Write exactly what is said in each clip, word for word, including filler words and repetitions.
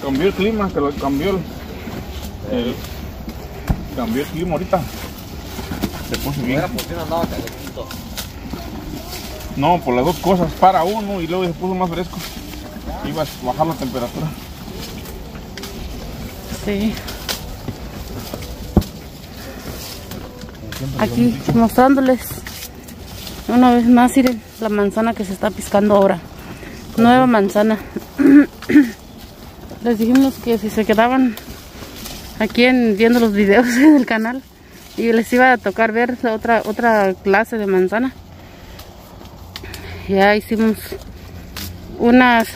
cambió el clima, que lo cambió el, el cambió el clima ahorita. Se puso bien. No, por las dos cosas, para uno y luego se puso más fresco. Iba a bajar la temperatura. Sí. Aquí mostrándoles una vez más, miren la manzana que se está piscando ahora. Nueva manzana. Les dijimos que si se quedaban aquí en, viendo los videos del canal y les iba a tocar ver otra, otra clase de manzana. Ya hicimos unas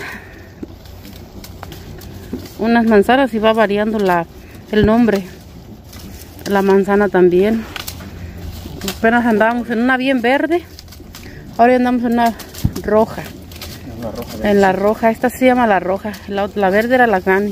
unas manzanas y va variando la, el nombre. La manzana también. Apenas andábamos en una bien verde. Ahora andamos en una roja. La roja en la roja. Esta se llama la roja. La, la verde era la Granny.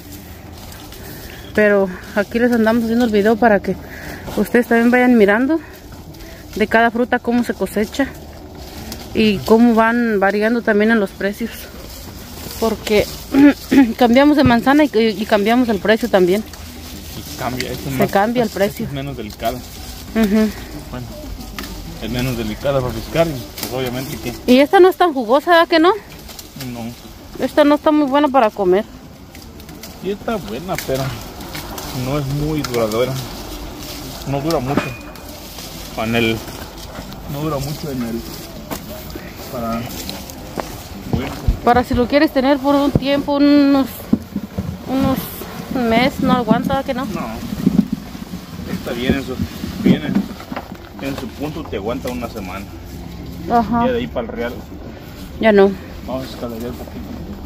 Pero aquí les andamos haciendo el video para que ustedes también vayan mirando de cada fruta cómo se cosecha y cómo van variando también en los precios. Porque cambiamos de manzana y, y cambiamos el precio también. Y cambia, se más, cambia el es, precio. Es menos delicada. Uh-huh. Bueno, es menos delicada para piscar y pues obviamente que... Y esta no es tan jugosa, ¿verdad que no? No. Esta no está muy buena para comer. Sí está buena, pero no es muy duradera. No dura mucho. En el... No dura mucho en el... Para... Bueno. Para si lo quieres tener por un tiempo, unos... Unos... Un mes, no aguanta, ¿verdad que no? No. Está bien en su... Bien en, en su punto te aguanta una semana. Ajá. Ya de ahí para el real. Ya no. Vamos a escalear un poquito.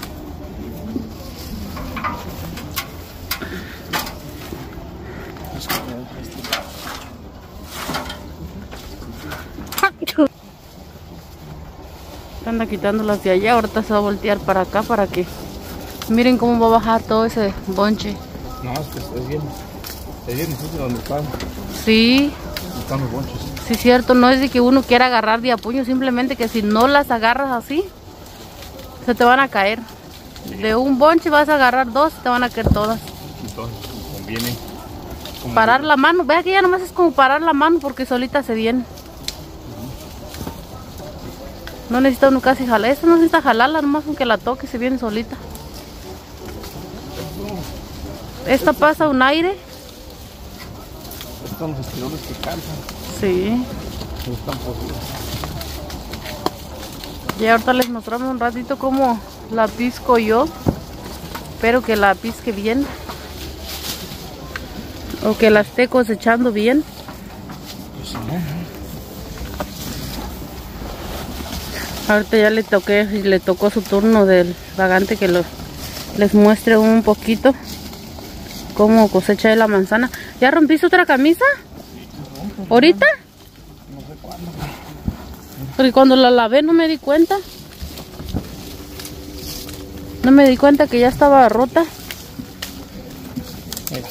Anda quitándolas de allá, ahorita se va a voltear para acá para que miren cómo va a bajar todo ese bonche. No, es que es bien, es bien difícil donde están, sí, donde están los bonches. Sí, cierto, no es de que uno quiera agarrar de a puño, simplemente que si no las agarras así, se te van a caer. De un bonche vas a agarrar dos, te van a caer todas. Entonces conviene parar la mano, vea que ya nomás es como parar la mano porque solita se viene. No necesita uno casi jalar, esta no necesita jalarla, nomás aunque la toque se viene solita. Esta pasa un aire. Estos son los estirones que cansan. Sí. No están posibles. Y ahorita les mostramos un ratito cómo la pisco yo. Espero que la pisque bien. O que la esté cosechando bien. Pues no. Ahorita ya le toqué y le tocó su turno del vagante que lo, les muestre un poquito cómo cosecha de la manzana. ¿Ya rompiste otra camisa? ¿Ahorita? No sé cuándo. Porque cuando la lavé no me di cuenta. No me di cuenta que ya estaba rota. Mira.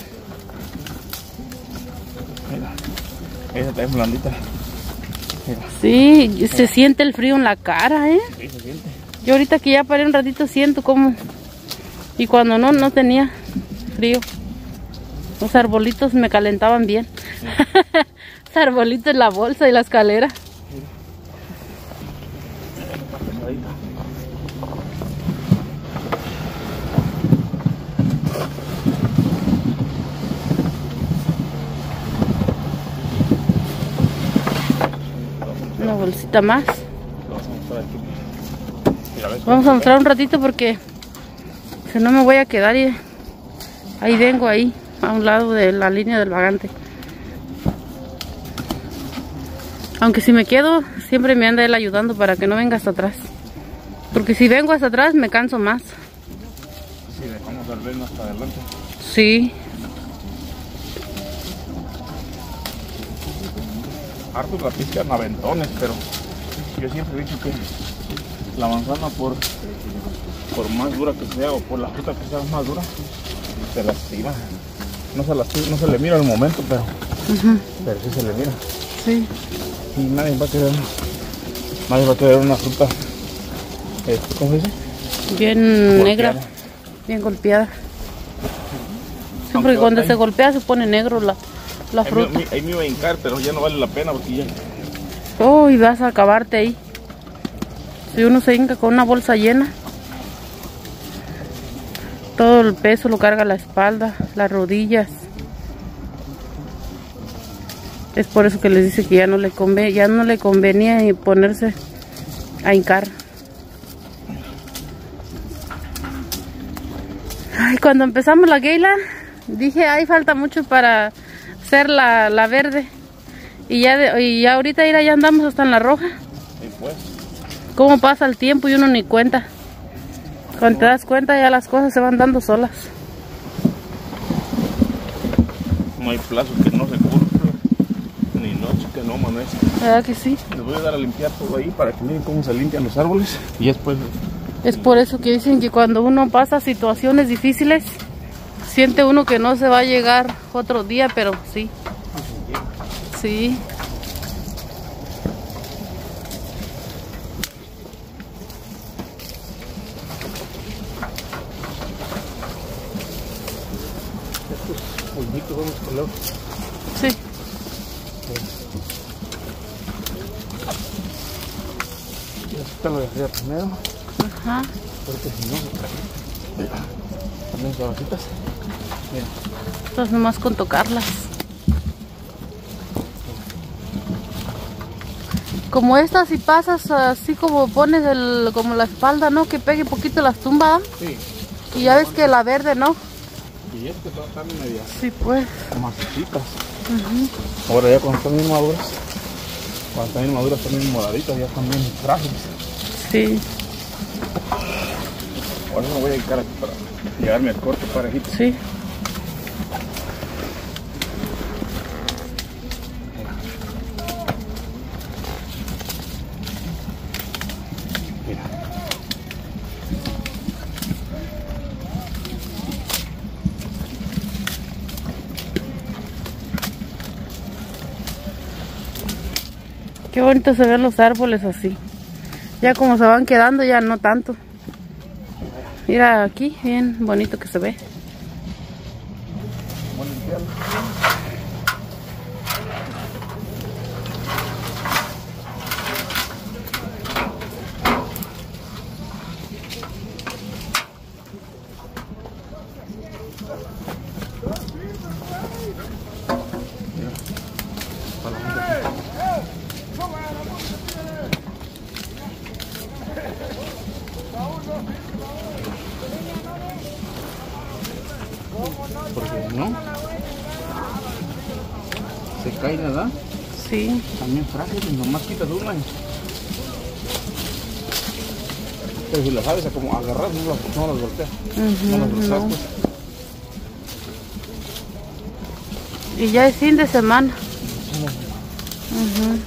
Mira. Esa está blandita. Mira. Sí, mira. Se siente el frío en la cara, ¿eh? Sí, se siente. Yo ahorita que ya paré un ratito siento como... Y cuando no, no tenía frío. Los arbolitos me calentaban bien. Sí. Los arbolitos en la bolsa y la escalera. Una bolsita más. Vamos a mostrar un ratito porque si no me voy a quedar y ahí vengo ahí a un lado de la línea del vagante. Aunque si me quedo siempre me anda él ayudando para que no venga hasta atrás, porque si vengo hasta atrás me canso más. Si dejamos al vernos hasta adelante. Sí. Hartos la piscan aventones, pero yo siempre he dicho que la manzana por, por más dura que sea o por la fruta que sea más dura, se lastima. No se lastima, no se le mira al momento, pero, uh-huh. pero sí se le mira. Sí. Y nadie va a querer, nadie va a querer una fruta, este, ¿cómo se dice? Bien golpeada. Negra. bien golpeada. Sí, porque cuando se golpea se pone negro la, la fruta. Ahí me, ahí me iba a hincar, pero ya no vale la pena porque ya... Oh, y vas a acabarte ahí. Si uno se hinca con una bolsa llena, todo el peso lo carga la espalda, las rodillas. Es por eso que les dice que ya no le conve, ya no le convenía ponerse a hincar. Ay, cuando empezamos la Gala, dije, ay, falta mucho para hacer la, la verde. Y ya, de, y ya ahorita mira, ya andamos hasta en la roja. Sí, pues. Cómo pasa el tiempo y uno ni cuenta. Cuando te das cuenta ya las cosas se van dando solas. No hay plazo que no se cumpla, ni noche que no amanezca. ¿Verdad que sí? Les voy a dar a limpiar todo ahí para que miren cómo se limpian los árboles. Y después... Es por eso que dicen que cuando uno pasa situaciones difíciles, siente uno que no se va a llegar otro día, pero sí. Sí. Estos pollitos vamos a colar. Sí. Y esta lo dejé primero. Ajá. Porque si no, mira, también suavecitas. Mira. Entonces nomás con tocarlas. Como estas, si pasas así como pones el, como la espalda, ¿no? Que pegue poquito las tumbas. Sí. Y ya ves que la verde, ¿no? Y este va a estar media Sí, pues. masecitas. Uh-huh. Ahora ya cuando están bien maduras, cuando están bien maduras, están bien moraditas, ya están bien frágiles. Sí. Ahora me voy a dedicar aquí para llevarme al corte parejito. Sí. Mira. Qué bonito se ven los árboles así. Ya como se van quedando, ya no tanto. Mira aquí, bien bonito que se ve. Vamos a limpiarlo. Porque no se cae, ¿verdad? Sí. También frágiles, nomás quitas una. Pero si las sabes a como agarrar, no las, no las golpeas. Uh-huh, no las golpeas, no. pues. Y ya es fin de semana. Uh-huh.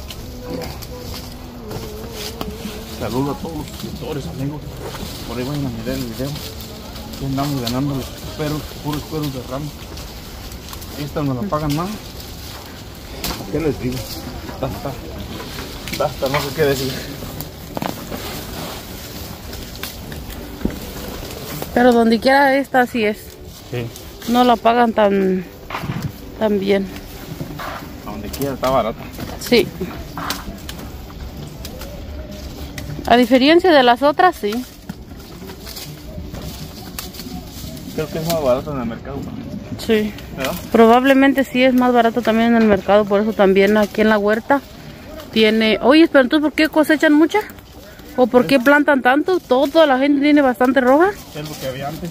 Saludo a todos los suscriptores, amigos. Por ahí vayan a mirar el video. Aquí andamos ganando los perros, puros perros de rama. Esta no la pagan más. ¿Qué les digo? Basta, basta, no sé qué decir. Pero donde quiera esta sí es. Sí. No la pagan tan, tan bien. A donde quiera está barata. Sí. A diferencia de las otras, sí. Creo que es más barato en el mercado. Sí. ¿Verdad? Probablemente sí es más barato también en el mercado, por eso también aquí en la huerta tiene... Oye, pero entonces, ¿por qué cosechan mucha? ¿O por qué plantan tanto? Toda la gente tiene bastante roja. Es lo que había antes.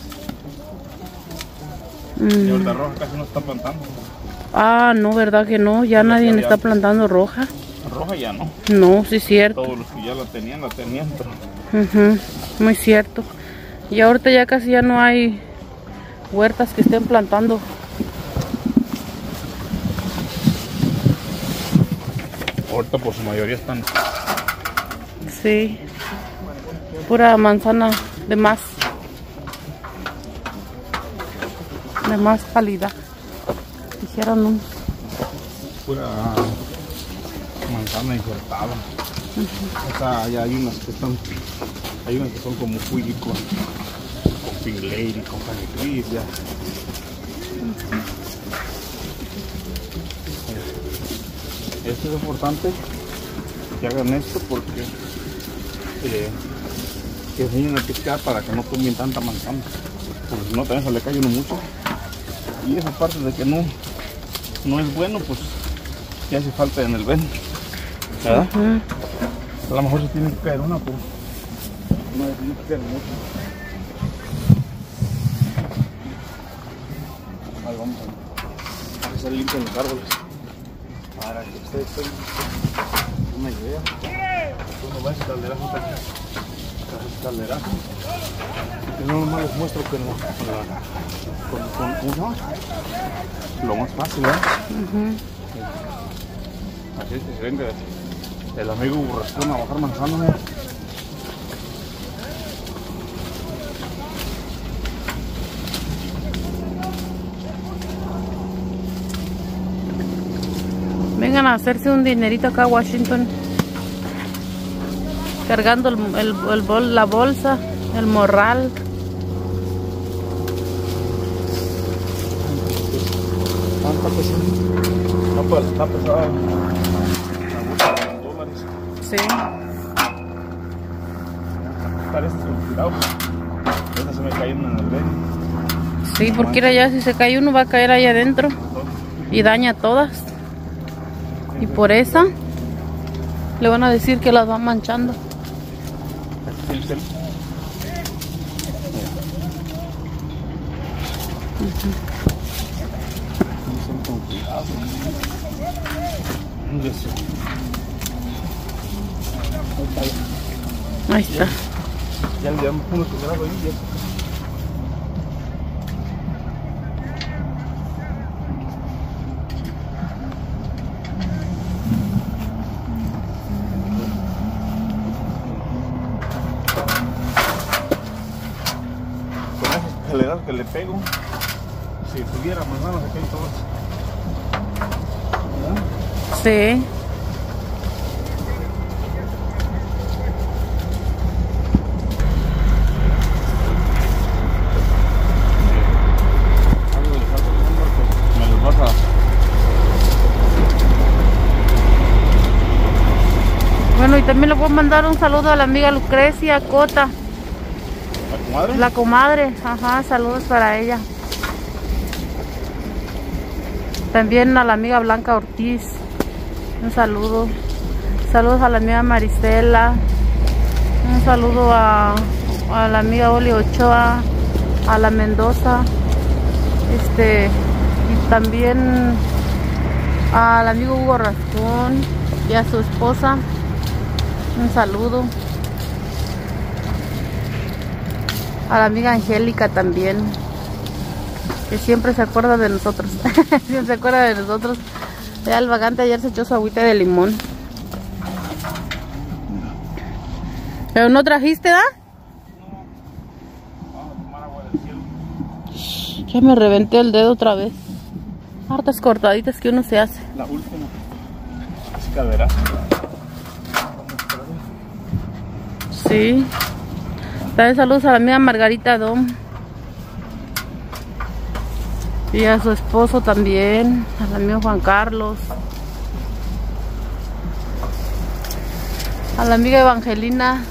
Mm. Y ahorita roja casi no está plantando. Ah, no, verdad que no, ya Es lo que nadie había está antes. plantando roja. Roja ya no. No, sí es cierto. Todos los que ya la tenían, la tenían, pero... Ujú, muy cierto. Y ahorita ya casi ya no hay huertas que estén plantando. Ahorita por su mayoría están... Sí. Pura manzana de más. De más calidad. Dijeron un... pura manzana injertada. Uh-huh. O sea, ya hay unas que están... Hay unas que son como full con, con Pink Lady, con Honey Crisp, ya. Esto es importante que hagan esto porque eh, que enseñen a pescar para que no tumben tanta manzana, porque si no también se le cae uno mucho. Y esa parte de que no, no es bueno, pues que hace falta en el ven, ¿verdad? Uh-huh. A lo mejor se tiene que caer una, pero no se tiene que caer mucho. Ahí vamos a hacer limpio en los árboles para que ustedes tengan una idea. Uno va a ese calderazo hasta aquí, ese calderazo. Y no nomás les muestro que no, con, con, con uno, lo más fácil, ¿verdad? Uh-huh. Así es que se venga el amigo burrascón a bajar manzana, ¿eh? Vengan a hacerse un dinerito acá a Washington, cargando el, el, el bol, la bolsa, el morral. Está pesado. Está pesado. La bolsa de dos dólares. Sí. Parece tirado. Estas se me caen en el ven. Sí, porque era ya, si se cae uno va a caer ahí adentro y daña todas. Y por esa le van a decir que las van manchando. Ahí está. Ya le damos uno que grado ahí. Acelerar que le pego, si tuviera manzanas aquí todas. Sí. Me los vas a... Bueno, y también le puedo mandar un saludo a la amiga Lucrecia Cota. ¿La comadre? La comadre, ajá, saludos para ella. También a la amiga Blanca Ortiz, un saludo. Saludos a la amiga Marisela. Un saludo a, a la amiga Oli Ochoa, a la Mendoza. Este, y también al amigo Hugo Rascón y a su esposa. Un saludo. A la amiga Angélica también, que siempre se acuerda de nosotros. Siempre se acuerda de nosotros. Ya el vagante ayer se echó su agüita de limón. ¿Pero no trajiste, da? No, vamos a tomar agua del cielo. Ya me reventé el dedo otra vez. Hartas cortaditas que uno se hace. La última. Es caderazo. Sí. También saludos a la amiga Margarita Dom. Y a su esposo también. Al amigo Juan Carlos. A la amiga Evangelina.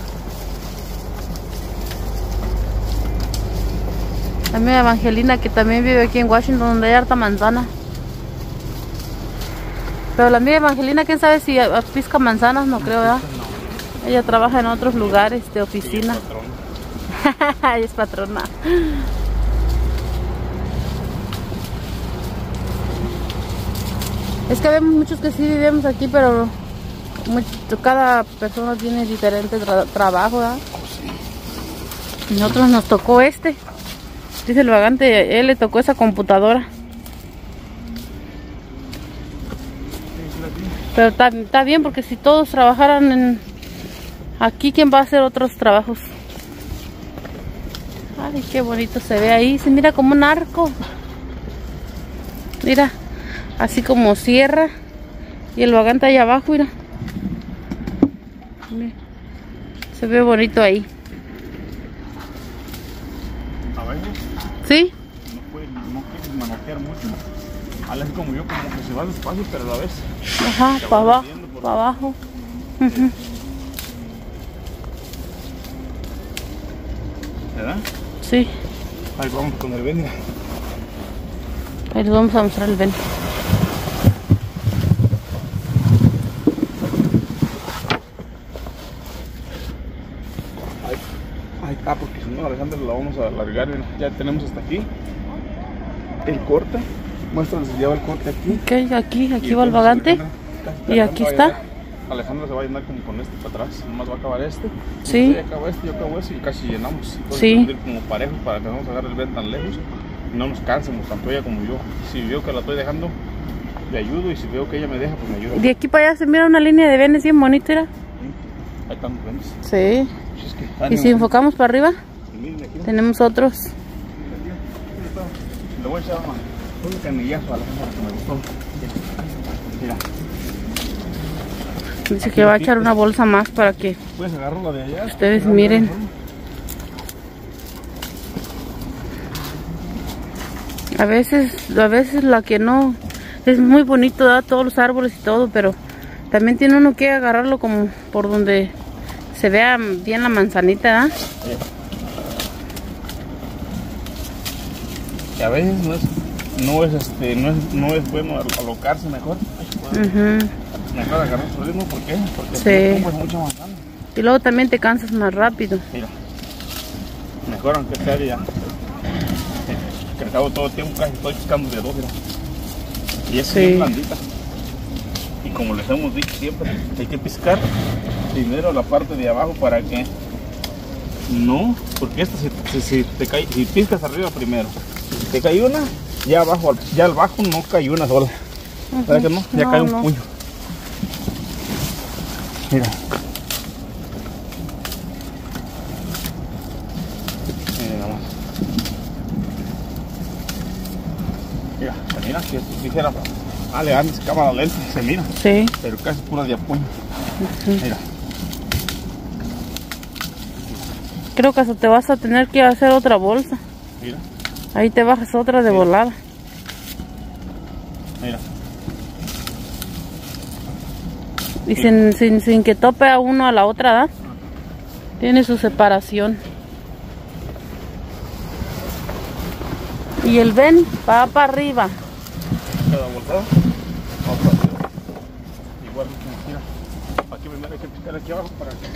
La amiga Evangelina que también vive aquí en Washington, donde hay harta manzana. Pero la amiga Evangelina, quién sabe si pisca manzanas, no creo, ¿verdad? Ella trabaja en otros lugares de oficina. Ella es patrona. Es que vemos muchos que sí vivimos aquí, pero mucho, cada persona tiene diferente tra trabajo, ¿verdad? Y nosotros nos tocó este. Dice el vagante, él le tocó esa computadora. Pero está bien, porque si todos trabajaran en aquí, ¿quién va a hacer otros trabajos? Ay, qué bonito se ve ahí. Se mira como un arco. Mira, así como cierra. Y el vagante ahí abajo, mira. Mira. Se ve bonito ahí. A ¿Sí? No puede, no quiere manotear mucho. Al así como yo, como que se va despacio, pero a la vez. Ajá, para abajo, para abajo. Uh-huh. ¿Verdad? Sí. Ahí vamos con el Ben. Ahí les vamos a mostrar el Ben. Ahí, ahí está, porque si no, Alejandra, la vamos a alargar. Ya tenemos hasta aquí el corte. Muéstrales, ya va el corte aquí. Ok, aquí, aquí va el vagante. Y aquí está. Alejandra se va a llenar como con este para atrás. Nomás va a acabar este. Sí. Yo acabo este, yo acabo este y casi llenamos. Entonces, sí. Vamos a ir como parejos para que no nos agarre el Ben tan lejos. Y no nos cansemos, tanto ella como yo. Si veo que la estoy dejando, le ayudo. Y si veo que ella me deja, pues me ayuda. De aquí para allá se mira una línea de benes bien bonita, ¿era? Ahí están los benes. Sí. Pues es que, y si enfocamos para arriba, miren, aquí, tenemos otros. Le voy a echar un canillazo a la gente que me gustó. Mira. Dice que va a echar una bolsa más para que puedes agarrarla de allá. Ustedes miren. A veces, a veces la que no es muy bonito, da todos los árboles y todo, pero también tiene uno que agarrarlo como por donde se vea bien la manzanita, ¿eh? Sí. Y a veces no es, no es este, no es, no es bueno alocarse mejor. Uh-huh. Mejor agarrar su ritmo, ¿por qué? Porque sí. no mucha manzana. Y luego también te cansas más rápido. Mira, mejor aunque sea ya. Que al cabo todo el tiempo casi estoy piscando de dos, mira. Y es sí. bien blandita. Y como les hemos dicho siempre, hay que piscar primero la parte de abajo para que no, porque esta si, si, si te cae, si piscas arriba primero, si te cae una, ya abajo, ya al bajo no cae una sola. Uh-huh. ¿Sabes que no? Ya no, cae un no. puño. Mira. Mira más. Mira, se mira, si esto dijera, vale, antes cámara lenta, se mira. Sí. Pero casi pura de apuño. Uh-huh. Mira. Creo que hasta te vas a tener que hacer otra bolsa. Mira. Ahí te bajas otra de mira. volada. Mira. Y sin, sin, sin que tope a uno a la otra, ¿verdad? Tiene su separación. Y el Ben va para arriba. Cada voltada va para arriba. Igual, mira. Aquí primero hay que picar aquí abajo para que,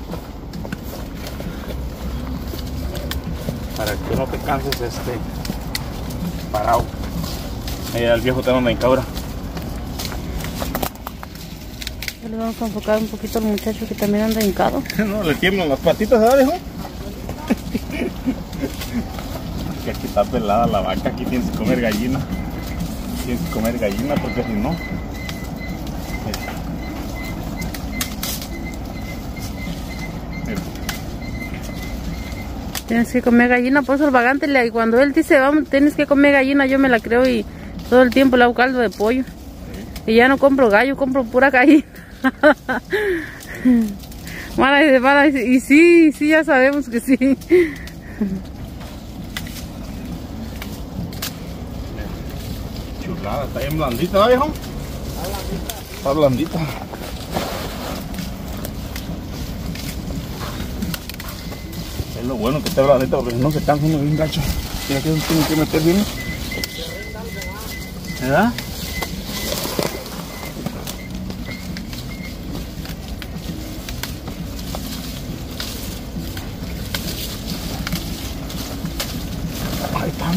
para que no te canses este parado. Mira, el viejo te anda en cabra. Le vamos a enfocar un poquito al muchacho que también anda hincado. No, le tiemblan las patitas, ¿verdad, viejo? Que aquí está pelada la vaca, aquí tienes que comer gallina. Tienes que comer gallina porque si no... Mira. Mira. Tienes que comer gallina, por eso el vagante, y cuando él dice, vamos, tienes que comer gallina, yo me la creo y todo el tiempo le hago caldo de pollo. Sí. Y ya no compro gallo, compro pura gallina. Mala, mala, y sí, sí, ya sabemos que sí. Chulada, está bien blandita, ¿no, viejo? Está blandita. Es lo bueno que esté blandita porque no se cansa uno bien gacho. Mira que tiene que meter bien. ¿Verdad? Ahí están.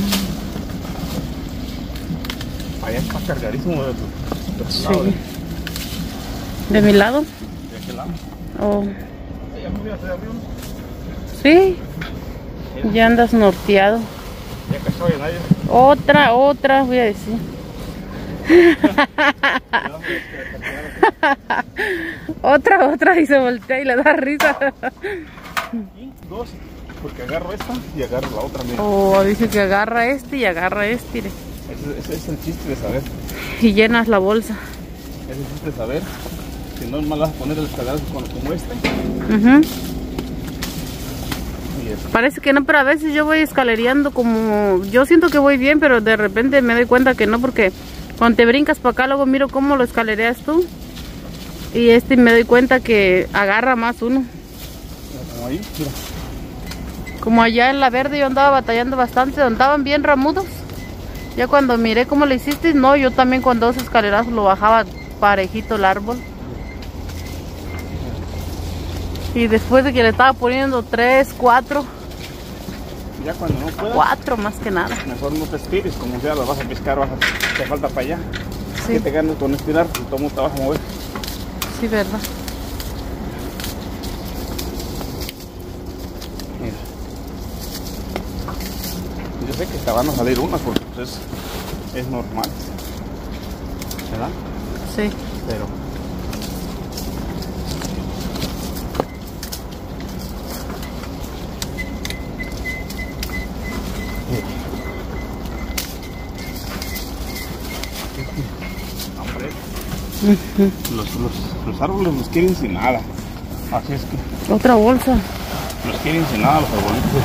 Allá está cargadísimo de tu, de tu sí. lado. ¿Eh? ¿De mi lado? ¿De aquel lado? Oh. ¿Ya me voy a hacer arriba? Sí. Mira. Ya andas norteado. Ya que estoy en aire. Otra, otra, voy a decir. Otra, otra, y se voltea y le da risa. Y dos, porque agarro esta y agarro la otra. Mira. Oh, dice que agarra este y agarra este. Ese, ese es el chiste de saber. Y llenas la bolsa. Ese es el chiste de saber. Si no, es más vas a poner el cadalso como este. Uh-huh. Y Y eso. Parece que no, pero a veces yo voy escalereando como... Yo siento que voy bien, pero de repente me doy cuenta que no, porque cuando te brincas para acá, luego miro cómo lo escalereas tú. Y este me doy cuenta que agarra más uno. Como ahí, mira. Como allá en la verde yo andaba batallando bastante, andaban bien ramudos. Ya cuando miré cómo le hiciste, no, yo también con dos escaleras lo bajaba parejito el árbol. Y después de que le estaba poniendo tres, cuatro. Ya cuando no puedas, Cuatro más que nada. mejor no te estires, como sea, lo vas a pescar, vas a, te falta para allá. Sí. Que te ganes con estirar, y todo te vas a mover. Sí, verdad. Mira. Yo sé que te van a salir unas porque pues, es, es normal. ¿Verdad? Sí. Pero hombre, Uh-huh. los, los, los árboles los quieren sin nada. Así es que Otra bolsa. los quieren sin nada los arbolitos.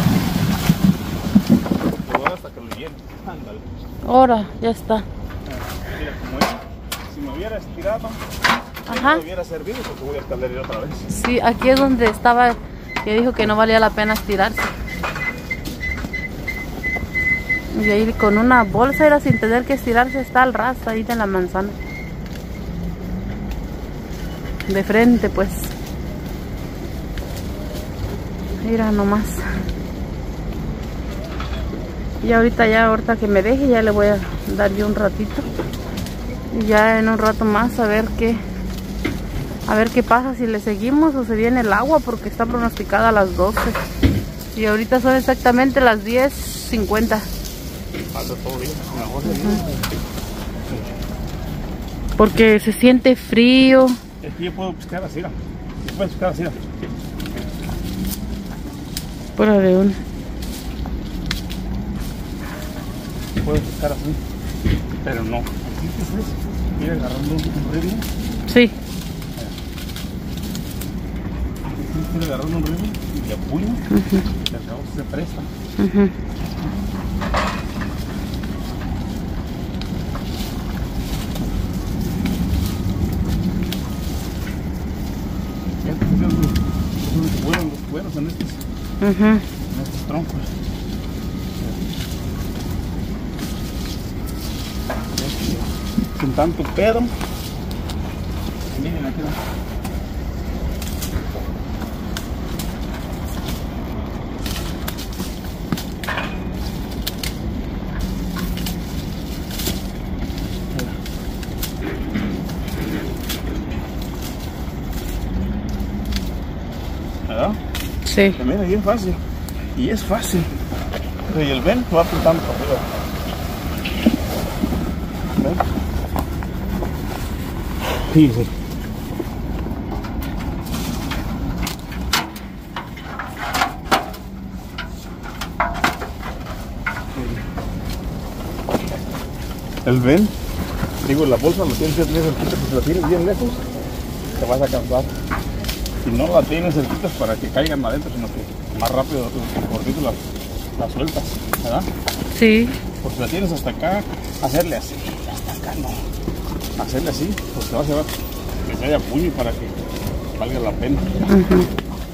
Te voy a dar hasta que lo llenen. Ándale. Ahora, ya está. Mira, como es, si me hubiera estirado, Ajá. me hubiera servido porque voy a escalar otra vez. Sí, aquí es donde estaba, que dijo que no valía la pena estirarse. Y ahí con una bolsa era sin tener que estirarse, está al ras ahí de la manzana. De frente pues. Mira nomás. Y ahorita ya, ahorita que me deje, ya le voy a dar yo un ratito. Y ya en un rato más a ver qué. A ver qué pasa, si le seguimos o se viene el agua, porque está pronosticada a las doce. Y ahorita son exactamente las diez cincuenta. Falta todo bien, mejor de Porque se siente frío. Es que yo puedo pescar así, ¿no? Yo puedo pescar así, ¿no? Pura de un. Puedo pescar así, pero no. Aquí que es, ir agarrando un ritmo. Sí. Ir agarrando un ritmo y de puño, Uh-huh. y al cabo se presta. Uh-huh. Estos son los cueros, los cueros en estos, Uh-huh. en estos troncos. Sin tanto pedo. Miren aquí. ¿Verdad? Sí. También es bien fácil. Y es fácil. Pero y el ven va apretando para arriba. ¿Ven? Sí, sí. El ven, digo, la bolsa lo tienes que tener cerquita, pues si la tienes bien lejos, te vas a cansar. Si no la tienes cerquita para que caigan adentro, sino que más rápido, cortito las, las sueltas, ¿verdad? Sí. Porque si la tienes hasta acá, hacerle así, hasta acá no. Hacerle así, pues te va a llevar que se haya puño para que valga la pena. Uh-huh.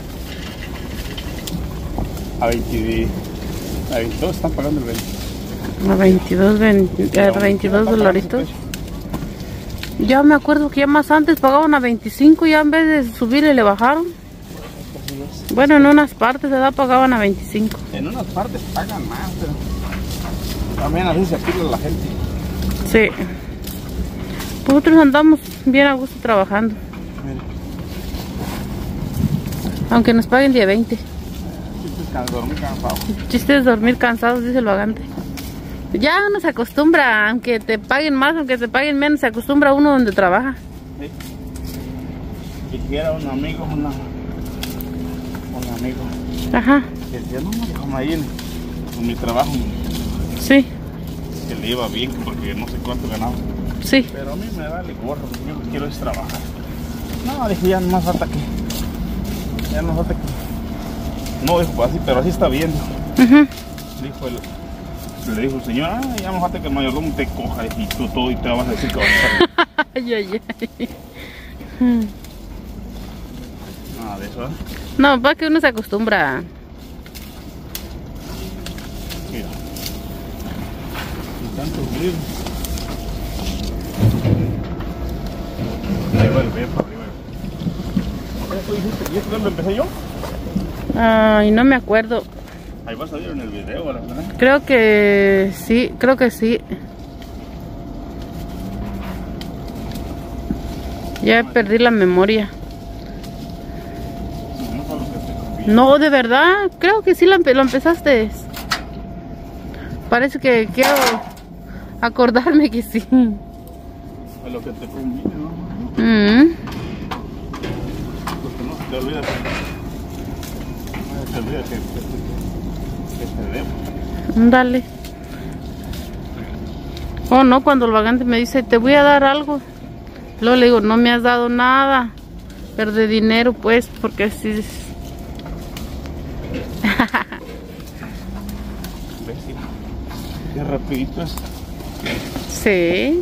A veinte, a veintidós están pagando el veinte. A veintidós, veinte, a veintidós dolaritos. Ya me acuerdo que ya más antes pagaban a veinticinco, ya en vez de subirle le bajaron. Bueno, en unas partes de edad pagaban a veinticinco. En unas partes pagan más, pero también así se apila la gente. Sí. Nosotros andamos bien a gusto trabajando. Mira, Aunque nos paguen día veinte. chiste es dormir cansado. Chiste es dormir cansados, dice el vagante. Ya uno se acostumbra, aunque te paguen más, aunque te paguen menos, se acostumbra uno donde trabaja. Sí. Quisiera un amigo, una, un amigo Ajá, que decía, no, no, déjame ahí en, en mi trabajo, sí, que le iba bien porque no sé cuánto ganaba. sí. Pero a mí me da el gorro, yo lo que quiero es trabajar. No, dije, ya no más falta que, ya no falta que No, dijo, pues así, pero así está bien. Uh-huh. Dijo el, le dijo el señor, ah, ya no falta que el mayordomo te coja y tú todo y te vas a decir que vas a hacer. Ay, ay, ay. Nada de eso, ¿eh? No, para que uno se acostumbra. Mira. Y tantos libros. Ahí va el B para arriba. ¿Eso dijiste? ¿Y esto lo empecé yo? Ay, no me acuerdo. Ahí va a salir en el video, ¿verdad? Creo que sí, creo que sí. Ya perdí la memoria. No, de verdad, creo que sí lo, empe lo empezaste. Parece que quiero acordarme que sí. A lo que te conviene, ¿no? Mm. Porque no se te olvida que, no se te olvida que, que, que te debo. Dale. Oh, no, cuando el vagante me dice, te voy a dar algo. Luego le digo, no me has dado nada. Pero de dinero, pues, porque así es. ¿Ves? Qué rapidito es. Sí.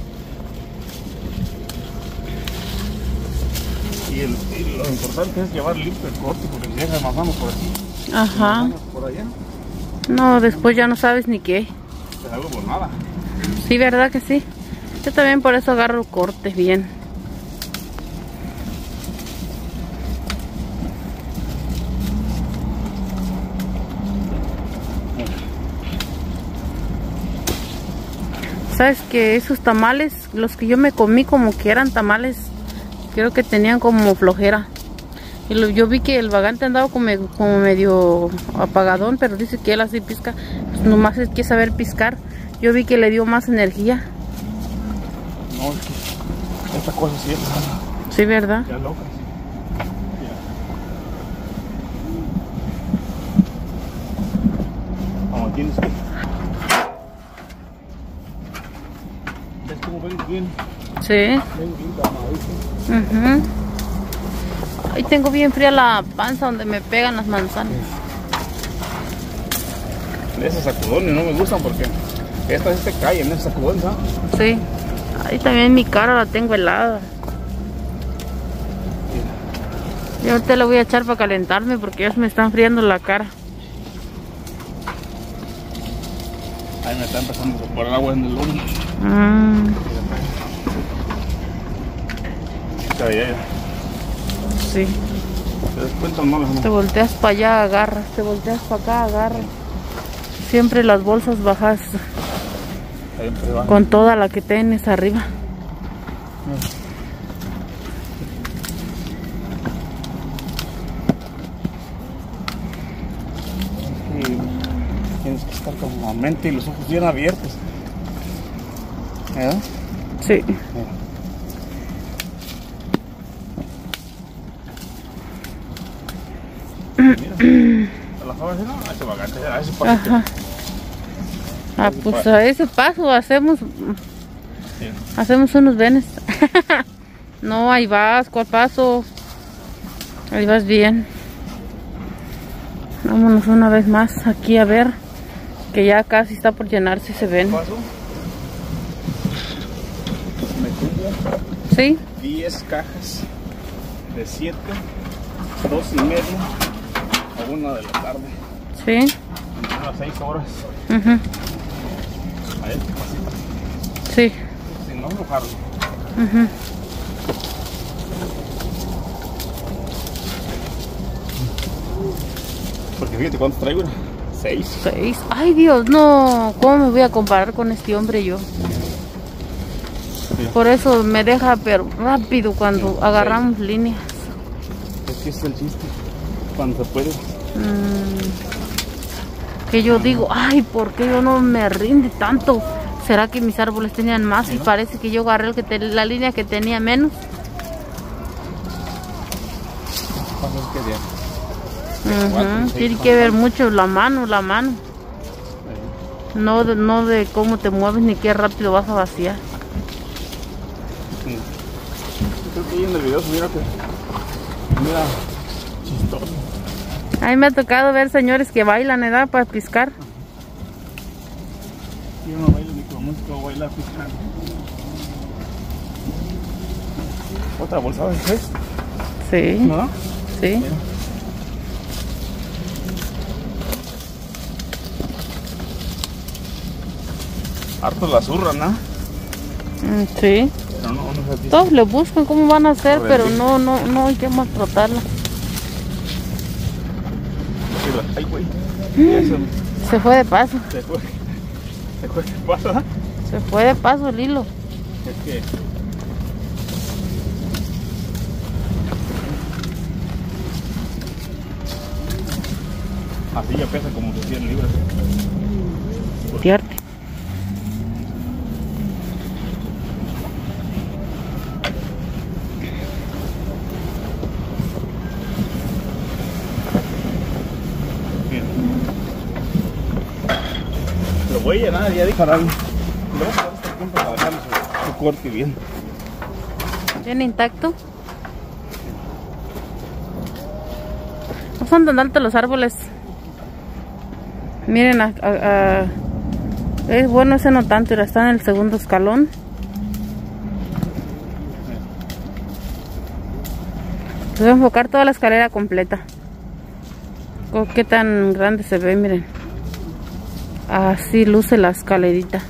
Y, el, y lo importante es llevar limpio el corte, porque si dejas manzano por aquí, Ajá. por allá, No, después ya no sabes ni qué. te hago por nada. Sí, ¿verdad que sí? Yo también por eso agarro cortes bien. ¿Sabes que esos tamales, los que yo me comí como que eran tamales, creo que tenían como flojera? Y lo, yo vi que el vagante andaba como, como medio apagadón, pero dice que él así pisca, pues nomás es que saber piscar. Yo vi que le dio más energía. No, es que esta cosa sí es. Sí, ¿verdad? Ya loca. Como tienes que. ¿Ves cómo ven bien? Sí. Ven bien tamadito. Uh-huh. Ahí tengo bien fría la panza donde me pegan las manzanas. Esos sacudones no me gustan porque estas sí te caen, esos sacudones, ¿ah? Sí. Ahí también mi cara la tengo helada. Yo ahorita le voy a echar para calentarme porque ya se me está enfriando la cara. Ahí me está empezando a poner agua en el lomo. Mm. Ya, ya, ya. Sí. ¿Te das cuenta o no? No. Te volteas para allá, agarras. Te volteas para acá, agarras. Siempre las bolsas bajas Siempre va. con toda la que tienes arriba. Y tienes que estar con la mente y los ojos bien abiertos. ¿Verdad? Sí. Mira, a la joven no, a ese vagante, a ese paquete. Ajá. Ah, pues a ese paso hacemos Sí. hacemos unos venes. No, ahí vas, ¿cuál paso? Ahí vas bien. Vámonos una vez más aquí a ver que ya casi está por llenarse ese ven. Paso. Me cumplen ¿Sí? diez cajas de siete, dos y media a una de la tarde. Sí. En unas seis horas. Uh-huh. A este pasito. Sí. Sin no mojarlo. Uh-huh. Porque fíjate cuántos traigo. Seis. Seis. Ay, Dios, no. ¿Cómo me voy a comparar con este hombre yo? Mira. Por eso me deja pero rápido cuando Sí, agarramos seis líneas. Es que ese es el chiste. Cuando se puede. Mm, que yo digo, ay, ¿por qué yo no me rinde tanto? ¿Será que mis árboles tenían más? Sí, Y ¿no? parece que yo agarré el que te, la línea que tenía menos. Pasa es que de- Ujú, cuatro, seis, tiene son que ver cuatro. mucho la mano, la mano. No de, no de cómo te mueves ni qué rápido vas a vaciar. Sí. Creo que ahí en el video se mira que. Mira, chistoso. A mí me ha tocado ver señores que bailan, ¿verdad? Para piscar. Yo no bailo ni con música, voy a bailar piscando. ¿Otra bolsa de pez? Sí. ¿No? Sí. Mira. Harto la zurran, ¿no? Mm, sí. Pero no, no se dice. Todos le buscan cómo van a hacer, Correcto. pero no, no, no hay que maltratarla. Ay, güey. Eso Se fue de paso. se fue. Se fue. ¿Qué pasa? Se fue de paso el hilo. Es que así ya pesa como que cien libras. Fuerte. Mira. Lo voy a llenar ya de caral. Luego para este punto para dejarle su, su corte bien. Bien intacto. No son tan altos los árboles. Miren, a, a, a, es bueno ese no tanto, ya está en el segundo escalón. Voy a enfocar toda la escalera completa. Oh, qué tan grande se ve, miren. Así luce la escalerita.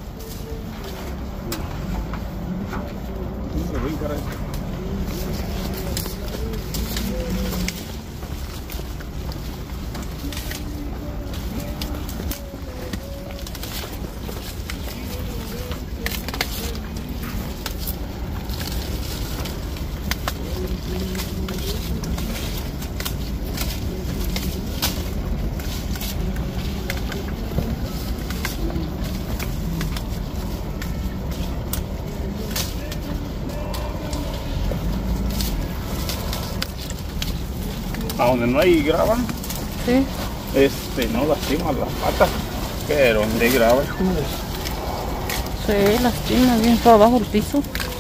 A donde no hay grava, Sí. este, no lastima las patas, pero donde hay grava, joder. Sí, lastima bien para abajo el piso.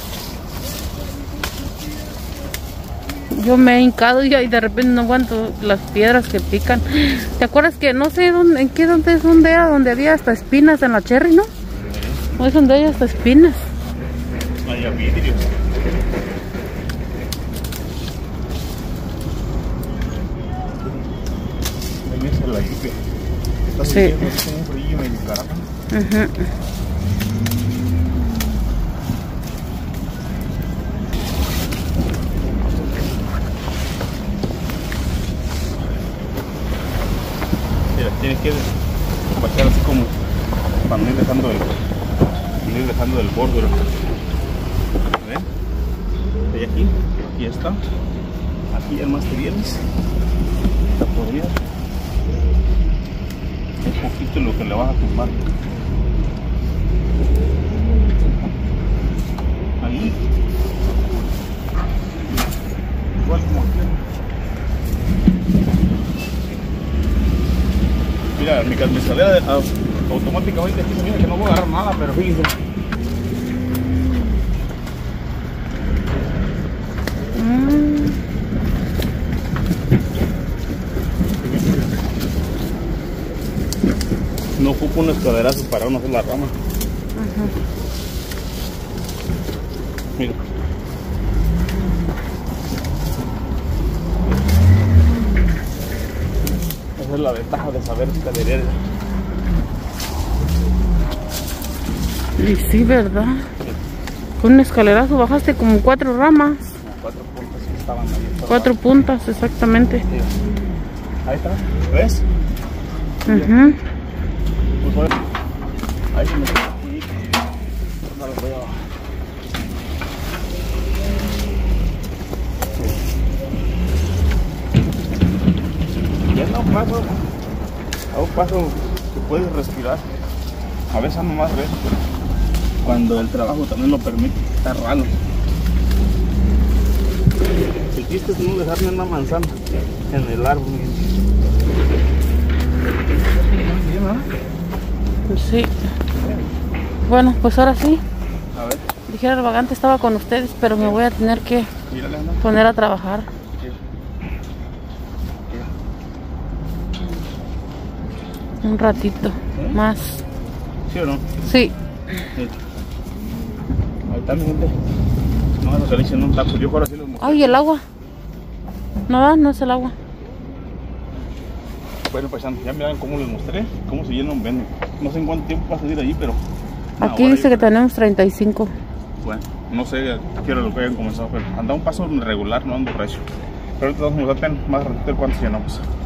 Yo me he hincado y de repente no aguanto las piedras que pican. ¿Te acuerdas que no sé dónde, en qué dónde, dónde era, donde había hasta espinas en la cherry, no? No es donde hay hasta espinas. No hay vidrios. Ahí viene la lluvia. Está Sí. lloviendo, hace un frío medio carajo. Ajá. Mira, tienes que bajar así como para no ir dejando el, no ir dejando el borde. ¿Ven? Y aquí, aquí está. Aquí ya más que vienes. Está podrida. Es poquito lo que le vas a tumbar. Ahí. Igual como aquí. Mira, mi, mi escalera de, uh, automáticamente aquí se mira que no voy a agarrar nada, pero fíjense. Mm. No ocupo un escalerazo para no hacer la rama. Ajá. Mira. Esa es la ventaja de saber escalerar. Y sí, ¿verdad? Con un escalerazo bajaste como cuatro ramas. Cuatro puntas que estaban ahí. Cuatro puntas, exactamente. Mira. Ahí está. ¿Ves? Ajá. Pues bueno. Ahí se me queda aquí. No lo voy a bajar. Ya no paso. A un paso que puedes respirar. A veces no más veces, pero cuando el trabajo también lo permite, está raro. El chiste es no dejar ni una manzana en el árbol. Pues sí. Bueno, pues ahora sí. A ver, Dijera el vagante estaba con ustedes, pero me voy a tener que mírale, anda. poner a trabajar. Mira. Mira. Un ratito ¿Eh? más. ¿Sí o no? Sí. Sí. Ahí está mi gente. No van a salir en un taco. Yo ahora sí los mostré. Ay, el agua. No va, no es el agua. Bueno, pues ya miran cómo les mostré, cómo se llena un vende. No sé en cuánto tiempo va a salir allí, pero... Aquí dice que tenemos treinta y cinco. Bueno, no sé a qué hora lo que hayan comenzado, pero anda un paso regular, no ando recio. Pero ahorita vamos a ver más ratito cuánto llenamos.